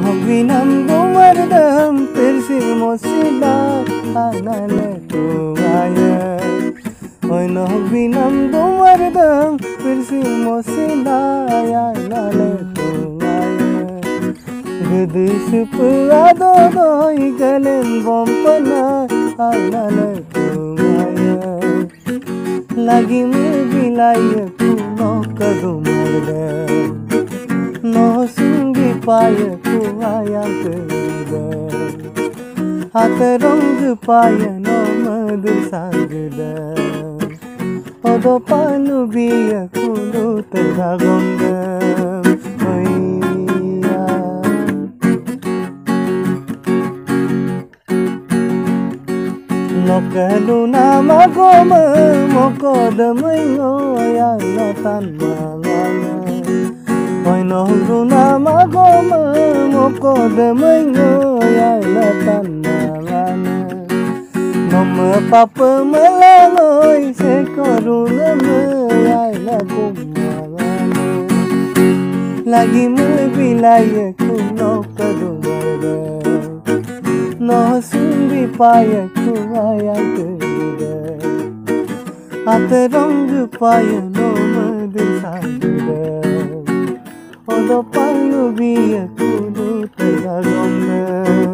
Vinam gumardam persi mosila anale tuaya. Oi no vinam gumardam persi mosila anale tuaya. Gudus puado doi galen bompana anale tuaya. Lagi me bilaya kuno kadumardam. No sungi paya kuaya kerida, atarong paya no madu sagda, odo panu biya kulu teragonda, oiya. Nokalu nama goma mokodamayo ya natan mangaya. Oi no nama goma mokodamayo ya natan mangana. Nama papa melangoi sekoruna ya nakumangana. Lagi mebilaya kuno kadumada. No sumbi paya kuaya kerida, atarong paya no madu sagda, odo panu biya kudu teragomna,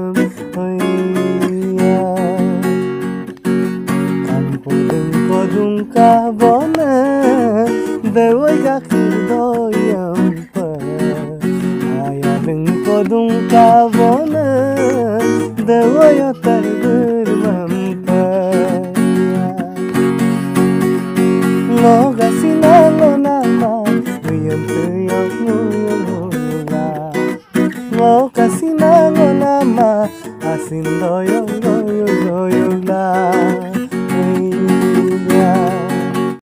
oiya. Kampung kodung kabona, dewa jakir doyam pa, ayadeng kodung kabona. Dewa terbermampaya. Lo gasina lo nama uyam tuyok mula. Lo gasina lo nama asin doyong.